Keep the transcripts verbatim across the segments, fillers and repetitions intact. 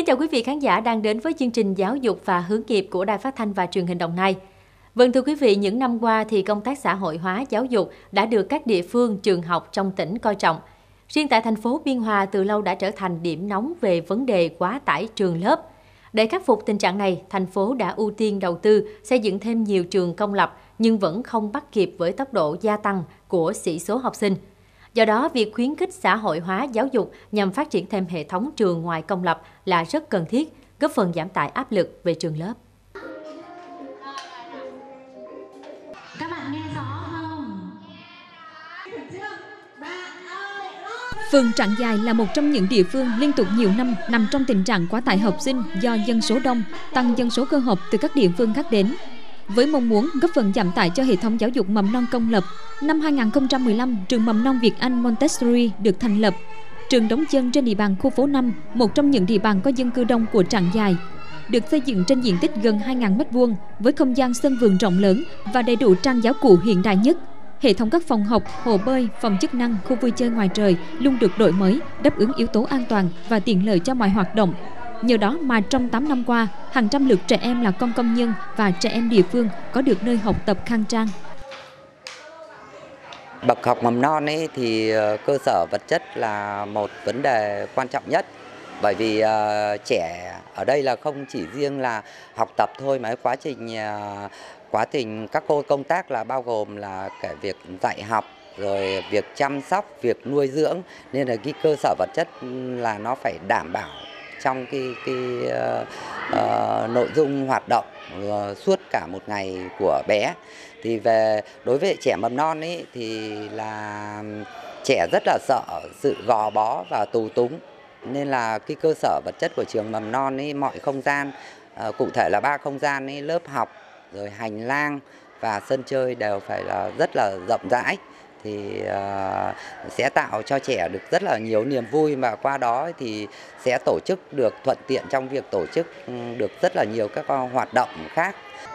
chào quý vị khán giả đang đến với chương trình Giáo dục và Hướng nghiệp của Đài Phát thanh và Truyền hình Đồng Nai. Vâng thưa quý vị, những năm qua thì công tác xã hội hóa giáo dục đã được các địa phương, trường học trong tỉnh coi trọng. Riêng tại thành phố Biên Hòa từ lâu đã trở thành điểm nóng về vấn đề quá tải trường lớp. Để khắc phục tình trạng này, thành phố đã ưu tiên đầu tư xây dựng thêm nhiều trường công lập nhưng vẫn không bắt kịp với tốc độ gia tăng của sĩ số học sinh. Do đó, việc khuyến khích xã hội hóa giáo dục nhằm phát triển thêm hệ thống trường ngoài công lập là rất cần thiết, góp phần giảm tải áp lực về trường lớp. Các bạn nghe rõ không? Phường Trảng Giài là một trong những địa phương liên tục nhiều năm nằm trong tình trạng quá tải học sinh do dân số đông, tăng dân số cơ học từ các địa phương khác đến. Với mong muốn góp phần giảm tải cho hệ thống giáo dục mầm non công lập, năm hai nghìn không trăm mười lăm, trường mầm non Việt Anh Montessori được thành lập. Trường đóng chân trên địa bàn khu phố năm, một trong những địa bàn có dân cư đông của Trảng Giài. Được xây dựng trên diện tích gần hai nghìn mét vuông với không gian sân vườn rộng lớn và đầy đủ trang giáo cụ hiện đại nhất. Hệ thống các phòng học, hồ bơi, phòng chức năng, khu vui chơi ngoài trời luôn được đổi mới, đáp ứng yếu tố an toàn và tiện lợi cho mọi hoạt động. Nhờ đó mà trong tám năm qua, hàng trăm lượt trẻ em là con công nhân và trẻ em địa phương có được nơi học tập khang trang. Bậc học mầm non ấy thì cơ sở vật chất là một vấn đề quan trọng nhất. Bởi vì uh, trẻ ở đây là không chỉ riêng là học tập thôi mà quá trình uh, quá trình các cô công tác là bao gồm là cả việc dạy học, rồi việc chăm sóc, việc nuôi dưỡng, nên là cái cơ sở vật chất là nó phải đảm bảo trong cái cái uh, uh, nội dung hoạt động uh, suốt cả một ngày của bé. Thì về đối với trẻ mầm non ấy thì là trẻ rất là sợ sự gò bó và tù túng, nên là cái cơ sở vật chất của trường mầm non ấy, mọi không gian uh, cụ thể là ba không gian ấy, lớp học, rồi hành lang và sân chơi đều phải là rất là rộng rãi, thì uh, sẽ tạo cho trẻ được rất là nhiều niềm vui, mà qua đó thì sẽ tổ chức được thuận tiện trong việc tổ chức được rất là nhiều các hoạt động khác.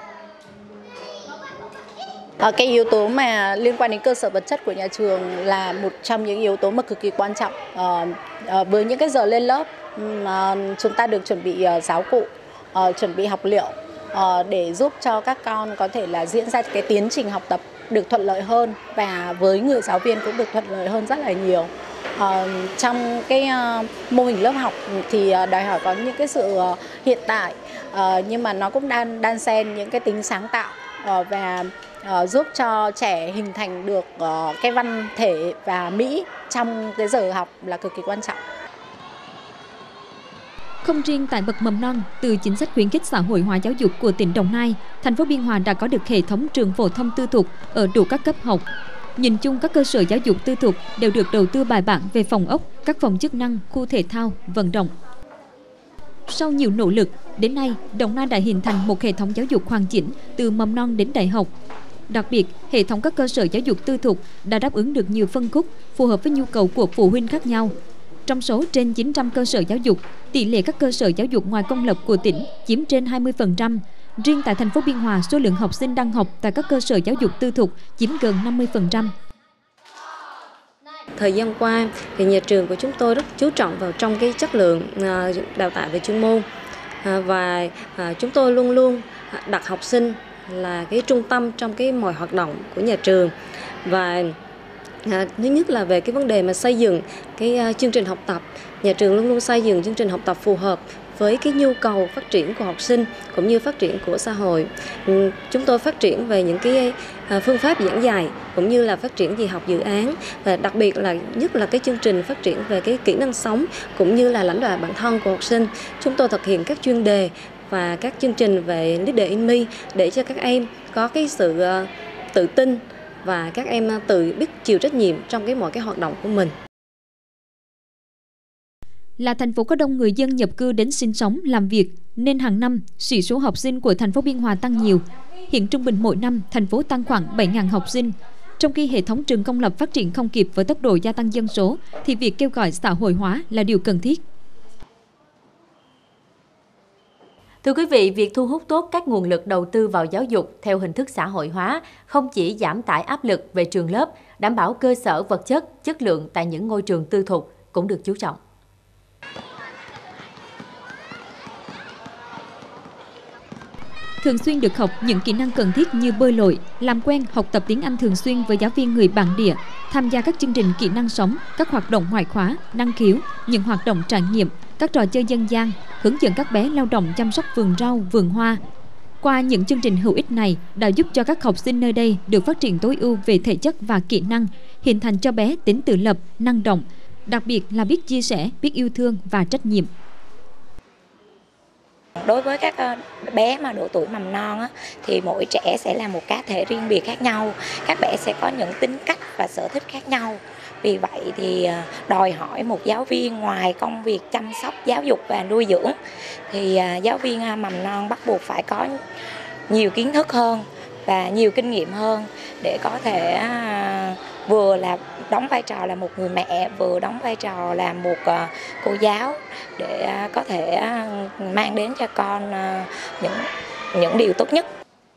Cái yếu tố mà liên quan đến cơ sở vật chất của nhà trường là một trong những yếu tố mà cực kỳ quan trọng. Với những cái giờ lên lớp, chúng ta được chuẩn bị giáo cụ, chuẩn bị học liệu để giúp cho các con có thể là diễn ra cái tiến trình học tập được thuận lợi hơn, và với người giáo viên cũng được thuận lợi hơn rất là nhiều. Uh, trong cái uh, mô hình lớp học thì uh, đòi hỏi có những cái sự uh, hiện tại, uh, nhưng mà nó cũng đan đan xen những cái tính sáng tạo uh, và uh, giúp cho trẻ hình thành được uh, cái văn thể và mỹ trong cái giờ học là cực kỳ quan trọng. Không riêng tại bậc mầm non, từ chính sách khuyến khích xã hội hóa giáo dục của tỉnh Đồng Nai, thành phố Biên Hòa đã có được hệ thống trường phổ thông tư thục ở đủ các cấp học. Nhìn chung, các cơ sở giáo dục tư thục đều được đầu tư bài bản về phòng ốc, các phòng chức năng, khu thể thao, vận động. Sau nhiều nỗ lực, đến nay, Đồng Nai đã hình thành một hệ thống giáo dục hoàn chỉnh từ mầm non đến đại học. Đặc biệt, hệ thống các cơ sở giáo dục tư thục đã đáp ứng được nhiều phân khúc phù hợp với nhu cầu của phụ huynh khác nhau. Trong số trên chín trăm cơ sở giáo dục, tỷ lệ các cơ sở giáo dục ngoài công lập của tỉnh chiếm trên hai mươi phần trăm. Riêng tại thành phố Biên Hòa, số lượng học sinh đang học tại các cơ sở giáo dục tư thục chiếm gần năm mươi phần trăm. Thời gian qua, thì nhà trường của chúng tôi rất chú trọng vào trong cái chất lượng đào tạo về chuyên môn, và chúng tôi luôn luôn đặt học sinh là cái trung tâm trong cái mọi hoạt động của nhà trường. Và À, thứ nhất là về cái vấn đề mà xây dựng cái uh, chương trình học tập, nhà trường luôn luôn xây dựng chương trình học tập phù hợp với cái nhu cầu phát triển của học sinh cũng như phát triển của xã hội. Ừ, chúng tôi phát triển về những cái uh, phương pháp giảng dạy cũng như là phát triển về học dự án, và đặc biệt là nhất là cái chương trình phát triển về cái kỹ năng sống cũng như là lãnh đạo bản thân của học sinh. Chúng tôi thực hiện các chuyên đề và các chương trình về Leader in Me để cho các em có cái sự uh, tự tin và các em tự biết chịu trách nhiệm trong cái mọi cái hoạt động của mình. Là thành phố có đông người dân nhập cư đến sinh sống, làm việc, nên hàng năm, sĩ số học sinh của thành phố Biên Hòa tăng nhiều. Hiện trung bình mỗi năm, thành phố tăng khoảng bảy nghìn học sinh. Trong khi hệ thống trường công lập phát triển không kịp với tốc độ gia tăng dân số, thì việc kêu gọi xã hội hóa là điều cần thiết. Thưa quý vị, việc thu hút tốt các nguồn lực đầu tư vào giáo dục theo hình thức xã hội hóa không chỉ giảm tải áp lực về trường lớp, đảm bảo cơ sở vật chất, chất lượng tại những ngôi trường tư thục cũng được chú trọng. thường xuyên được học những kỹ năng cần thiết như bơi lội, làm quen, học tập tiếng Anh thường xuyên với giáo viên người bản địa, tham gia các chương trình kỹ năng sống, các hoạt động ngoại khóa, năng khiếu, những hoạt động trải nghiệm, các trò chơi dân gian, hướng dẫn các bé lao động chăm sóc vườn rau, vườn hoa. Qua những chương trình hữu ích này đã giúp cho các học sinh nơi đây được phát triển tối ưu về thể chất và kỹ năng, hình thành cho bé tính tự lập, năng động, đặc biệt là biết chia sẻ, biết yêu thương và trách nhiệm. Đối với các bé mà độ tuổi mầm non á, thì mỗi trẻ sẽ là một cá thể riêng biệt khác nhau. Các bé sẽ có những tính cách và sở thích khác nhau. Vì vậy thì đòi hỏi một giáo viên ngoài công việc chăm sóc, giáo dục và nuôi dưỡng thì giáo viên mầm non bắt buộc phải có nhiều kiến thức hơn và nhiều kinh nghiệm hơn để có thể vừa là đóng vai trò là một người mẹ, vừa đóng vai trò là một cô giáo để có thể mang đến cho con những những điều tốt nhất.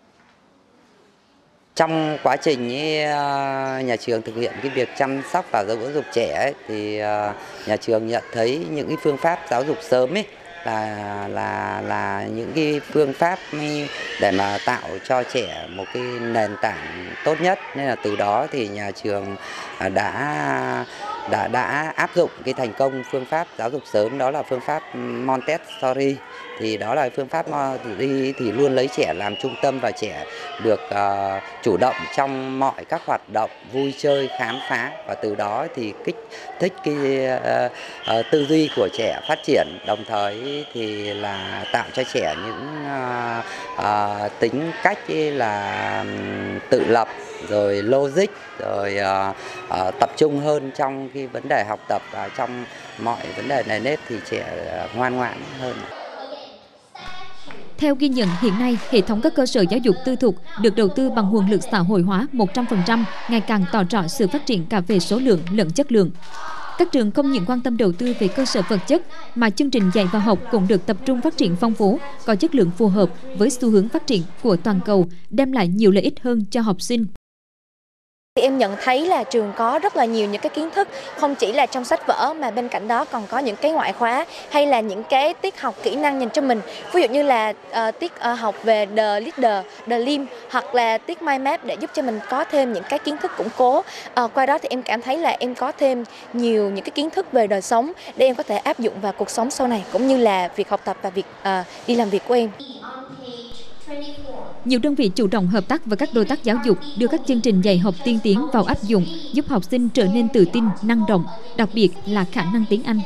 Trong quá trình ấy, nhà trường thực hiện cái việc chăm sóc và giáo dục trẻ ấy, thì nhà trường nhận thấy những cái phương pháp giáo dục sớm ấy là là là những cái phương pháp để mà tạo cho trẻ một cái nền tảng tốt nhất, nên là từ đó thì nhà trường đã đã đã áp dụng cái thành công phương pháp giáo dục sớm, đó là phương pháp Montessori. Thì đó là phương pháp Montessori thì luôn lấy trẻ làm trung tâm và trẻ được uh, chủ động trong mọi các hoạt động vui chơi, khám phá, và từ đó thì kích thích cái uh, uh, tư duy của trẻ phát triển, đồng thời thì là tạo cho trẻ những uh, uh, tính cách là tự lập, rồi logic, rồi uh, uh, tập trung hơn trong cái vấn đề học tập, và trong mọi vấn đề này nếp thì trẻ ngoan ngoãn hơn. Theo ghi nhận, hiện nay, hệ thống các cơ sở giáo dục tư thục được đầu tư bằng nguồn lực xã hội hóa một trăm phần trăm, ngày càng tỏ rõ sự phát triển cả về số lượng lẫn chất lượng. Các trường không những quan tâm đầu tư về cơ sở vật chất, mà chương trình dạy và học cũng được tập trung phát triển phong phú, có chất lượng phù hợp với xu hướng phát triển của toàn cầu, đem lại nhiều lợi ích hơn cho học sinh. Em nhận thấy là trường có rất là nhiều những cái kiến thức, không chỉ là trong sách vở mà bên cạnh đó còn có những cái ngoại khóa hay là những cái tiết học kỹ năng dành cho mình. Ví dụ như là uh, tiết uh, học về The Leader, The Lim, hoặc là tiết Mind Map để giúp cho mình có thêm những cái kiến thức củng cố. Uh, qua đó thì em cảm thấy là em có thêm nhiều những cái kiến thức về đời sống để em có thể áp dụng vào cuộc sống sau này, cũng như là việc học tập và việc uh, đi làm việc của em. Nhiều đơn vị chủ động hợp tác với các đối tác giáo dục, đưa các chương trình dạy học tiên tiến vào áp dụng, giúp học sinh trở nên tự tin, năng động, đặc biệt là khả năng tiếng Anh.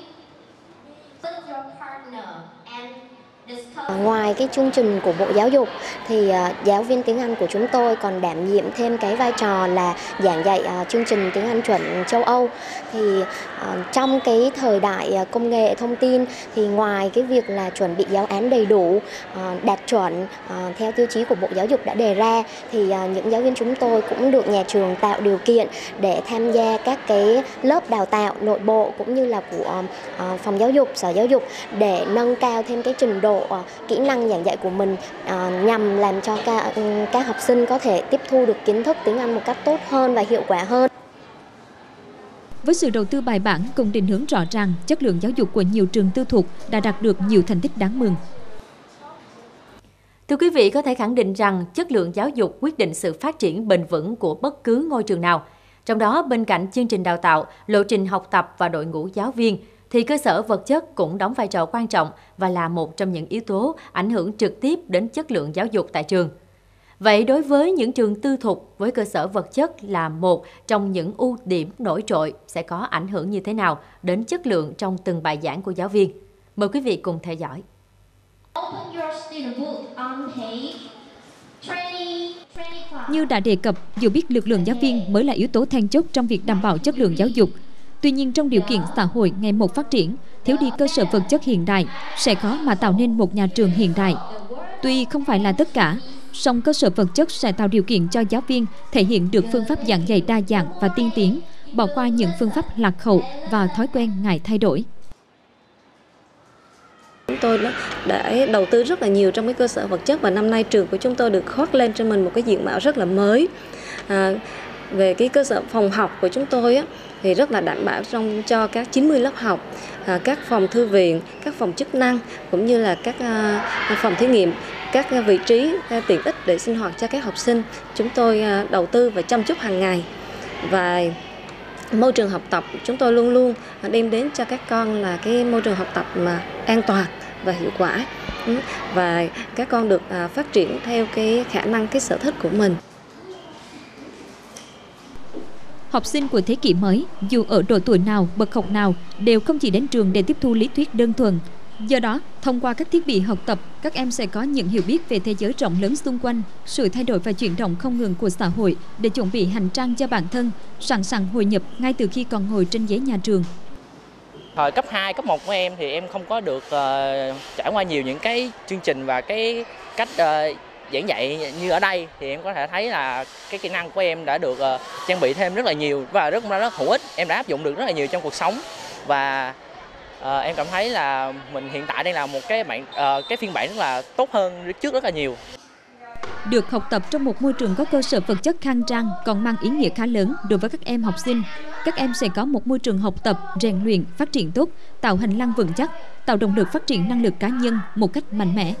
Ngoài cái chương trình của Bộ Giáo dục thì uh, giáo viên tiếng Anh của chúng tôi còn đảm nhiệm thêm cái vai trò là giảng dạy uh, chương trình tiếng Anh chuẩn châu Âu. Thì uh, trong cái thời đại uh, công nghệ thông tin thì ngoài cái việc là chuẩn bị giáo án đầy đủ, uh, đạt chuẩn uh, theo tiêu chí của Bộ Giáo dục đã đề ra, thì uh, những giáo viên chúng tôi cũng được nhà trường tạo điều kiện để tham gia các cái lớp đào tạo nội bộ cũng như là của uh, phòng giáo dục, sở giáo dục để nâng cao thêm cái trình độ uh, kỹ năng giảng dạy của mình, à, nhằm làm cho các, các học sinh có thể tiếp thu được kiến thức tiếng Anh một cách tốt hơn và hiệu quả hơn. Với sự đầu tư bài bản cùng định hướng rõ ràng, chất lượng giáo dục của nhiều trường tư thục đã đạt được nhiều thành tích đáng mừng. Thưa quý vị, có thể khẳng định rằng chất lượng giáo dục quyết định sự phát triển bền vững của bất cứ ngôi trường nào. Trong đó, bên cạnh chương trình đào tạo, lộ trình học tập và đội ngũ giáo viên, thì cơ sở vật chất cũng đóng vai trò quan trọng và là một trong những yếu tố ảnh hưởng trực tiếp đến chất lượng giáo dục tại trường. Vậy đối với những trường tư thục với cơ sở vật chất là một trong những ưu điểm nổi trội sẽ có ảnh hưởng như thế nào đến chất lượng trong từng bài giảng của giáo viên? Mời quý vị cùng theo dõi. Như đã đề cập, dù biết lực lượng giáo viên mới là yếu tố then chốt trong việc đảm bảo chất lượng giáo dục, tuy nhiên trong điều kiện xã hội ngày một phát triển, thiếu đi cơ sở vật chất hiện đại sẽ khó mà tạo nên một nhà trường hiện đại. Tuy không phải là tất cả, song cơ sở vật chất sẽ tạo điều kiện cho giáo viên thể hiện được phương pháp giảng dạy đa dạng và tiên tiến, bỏ qua những phương pháp lạc hậu và thói quen ngại thay đổi. Chúng tôi đã đầu tư rất là nhiều trong cái cơ sở vật chất, và năm nay trường của chúng tôi được khoác lên cho mình một cái diện mạo rất là mới. À, về cái cơ sở phòng học của chúng tôi á, thì rất là đảm bảo trong cho các chín mươi lớp học, à, các phòng thư viện, các phòng chức năng cũng như là các à, phòng thí nghiệm, các à, vị trí à, tiện ích để sinh hoạt cho các học sinh. Chúng tôi à, đầu tư và chăm chút hàng ngày, và môi trường học tập chúng tôi luôn luôn đem đến cho các con là cái môi trường học tập mà an toàn và hiệu quả, và các con được à, phát triển theo cái khả năng, cái sở thích của mình. Học sinh của thế kỷ mới, dù ở độ tuổi nào, bậc học nào, đều không chỉ đến trường để tiếp thu lý thuyết đơn thuần. Do đó, thông qua các thiết bị học tập, các em sẽ có những hiểu biết về thế giới rộng lớn xung quanh, sự thay đổi và chuyển động không ngừng của xã hội để chuẩn bị hành trang cho bản thân, sẵn sàng hội nhập ngay từ khi còn ngồi trên ghế nhà trường. Thời cấp hai, cấp một của em thì em không có được uh, trải qua nhiều những cái chương trình và cái cách uh, giảng dạy như ở đây, thì em có thể thấy là cái kỹ năng của em đã được uh, trang bị thêm rất là nhiều và rất rất hữu ích. Em đã áp dụng được rất là nhiều trong cuộc sống, và uh, em cảm thấy là mình hiện tại đang là một cái bản uh, cái phiên bản rất là tốt hơn trước rất là nhiều. Được học tập trong một môi trường có cơ sở vật chất khang trang còn mang ý nghĩa khá lớn đối với các em học sinh. Các em sẽ có một môi trường học tập, rèn luyện, phát triển tốt, tạo hành lang vững chắc, tạo động lực phát triển năng lực cá nhân một cách mạnh mẽ.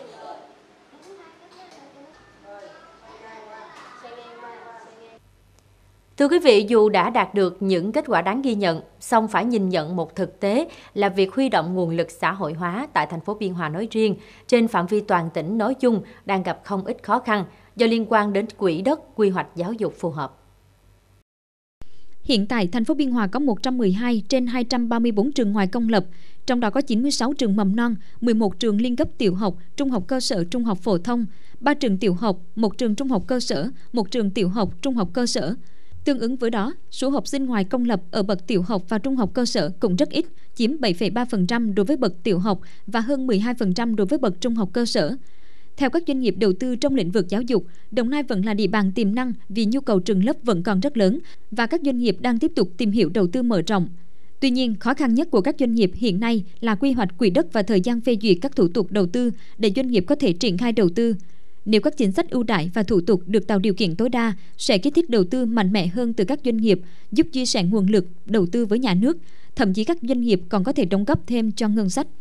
Thưa quý vị, dù đã đạt được những kết quả đáng ghi nhận, song phải nhìn nhận một thực tế là việc huy động nguồn lực xã hội hóa tại thành phố Biên Hòa nói riêng, trên phạm vi toàn tỉnh nói chung đang gặp không ít khó khăn do liên quan đến quỹ đất, quy hoạch giáo dục phù hợp. Hiện tại, thành phố Biên Hòa có một trăm mười hai trên hai trăm ba mươi tư trường ngoài công lập, trong đó có chín mươi sáu trường mầm non, mười một trường liên cấp tiểu học, trung học cơ sở, trung học phổ thông, ba trường tiểu học, một trường trung học cơ sở, một trường tiểu học, trung học cơ sở. Tương ứng với đó, số học sinh ngoài công lập ở bậc tiểu học và trung học cơ sở cũng rất ít, chiếm bảy phẩy ba phần trăm đối với bậc tiểu học và hơn mười hai phần trăm đối với bậc trung học cơ sở. Theo các doanh nghiệp đầu tư trong lĩnh vực giáo dục, Đồng Nai vẫn là địa bàn tiềm năng vì nhu cầu trường lớp vẫn còn rất lớn và các doanh nghiệp đang tiếp tục tìm hiểu đầu tư mở rộng. Tuy nhiên, khó khăn nhất của các doanh nghiệp hiện nay là quy hoạch quỹ đất và thời gian phê duyệt các thủ tục đầu tư để doanh nghiệp có thể triển khai đầu tư. Nếu các chính sách ưu đãi và thủ tục được tạo điều kiện tối đa, sẽ kích thích đầu tư mạnh mẽ hơn từ các doanh nghiệp, giúp chia sẻ nguồn lực đầu tư với nhà nước. Thậm chí các doanh nghiệp còn có thể đóng góp thêm cho ngân sách.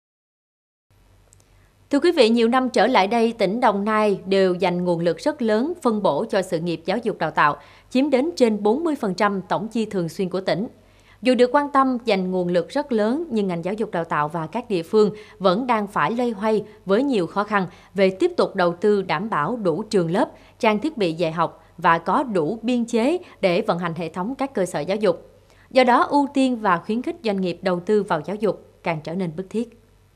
Thưa quý vị, nhiều năm trở lại đây, tỉnh Đồng Nai đều dành nguồn lực rất lớn phân bổ cho sự nghiệp giáo dục đào tạo, chiếm đến trên bốn mươi phần trăm tổng chi thường xuyên của tỉnh. Dù được quan tâm dành nguồn lực rất lớn, nhưng ngành giáo dục đào tạo và các địa phương vẫn đang phải loay hoay với nhiều khó khăn về tiếp tục đầu tư đảm bảo đủ trường lớp, trang thiết bị dạy học và có đủ biên chế để vận hành hệ thống các cơ sở giáo dục. Do đó, ưu tiên và khuyến khích doanh nghiệp đầu tư vào giáo dục càng trở nên bức thiết.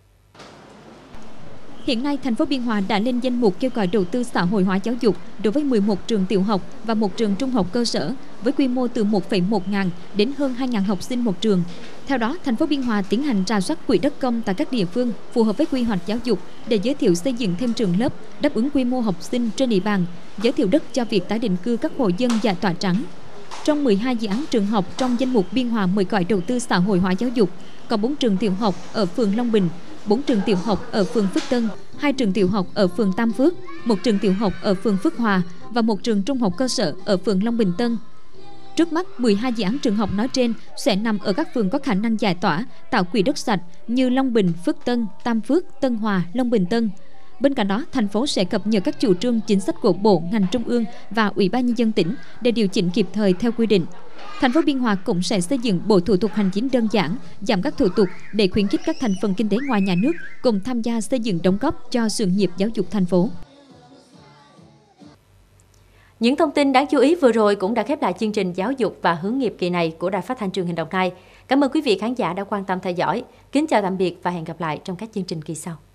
Hiện nay, thành phố Biên Hòa đã lên danh mục kêu gọi đầu tư xã hội hóa giáo dục đối với mười một trường tiểu học và một trường trung học cơ sở với quy mô từ một phẩy một ngàn đến hơn hai ngàn học sinh một trường. Theo đó, thành phố Biên Hòa tiến hành rà soát quỹ đất công tại các địa phương phù hợp với quy hoạch giáo dục để giới thiệu xây dựng thêm trường lớp đáp ứng quy mô học sinh trên địa bàn, giới thiệu đất cho việc tái định cư các hộ dân giải tỏa trắng. Trong mười hai dự án trường học trong danh mục Biên Hòa mời gọi đầu tư xã hội hóa giáo dục, có bốn trường tiểu học ở phường Long Bình, bốn trường tiểu học ở phường Phước Tân, hai trường tiểu học ở phường Tam Phước, một trường tiểu học ở phường Phước Hòa và một trường trung học cơ sở ở phường Long Bình Tân. Trước mắt, mười hai dự án trường học nói trên sẽ nằm ở các phường có khả năng giải tỏa, tạo quỹ đất sạch như Long Bình, Phước Tân, Tam Phước, Tân Hòa, Long Bình Tân. Bên cạnh đó, thành phố sẽ cập nhật các chủ trương chính sách của Bộ, ngành trung ương và Ủy ban Nhân dân tỉnh để điều chỉnh kịp thời theo quy định. Thành phố Biên Hòa cũng sẽ xây dựng bộ thủ tục hành chính đơn giản, giảm các thủ tục để khuyến khích các thành phần kinh tế ngoài nhà nước cùng tham gia xây dựng đóng góp cho sự nghiệp giáo dục thành phố. Những thông tin đáng chú ý vừa rồi cũng đã khép lại chương trình giáo dục và hướng nghiệp kỳ này của Đài Phát thanh Truyền hình Đồng Nai. Cảm ơn quý vị khán giả đã quan tâm theo dõi. Kính chào tạm biệt và hẹn gặp lại trong các chương trình kỳ sau.